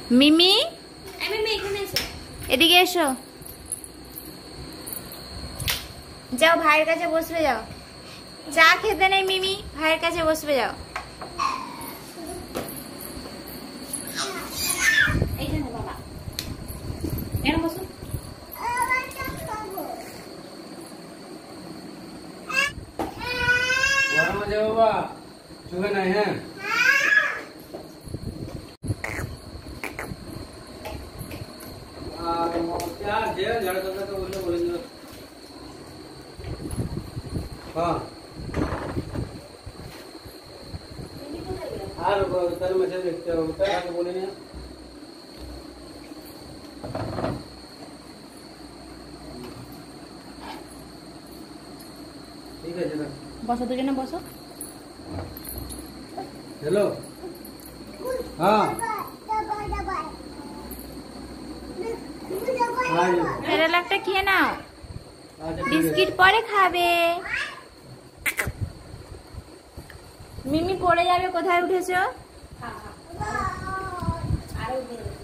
মিমি মিমি এখানে এসো, এদিকে এসো। যাও ভাইয়ের কাছে বসবে, যাও। চা খেতে নেই মিমি, ভাইয়ের কাছে বসবে, যাও। এইখানে বাবা এখানে বসো। গরম আছে বাবা, চোখে নাই। হ্যাঁ क्या जे लड़का का तो बोले बोलेंगे। हाँ আর তার মেসেজ দেখতে হবে, তাই আগে বলে নিয়ে। ঠিক আছে না, বসো দুজনে বসো। হ্যালো। হ্যাঁ এর একটা খেয়ে নাও, আচ্ছা বিস্কিট পরে খাবে। মিমি পড়ে যাবে, কোথায় উঠেছো? আরো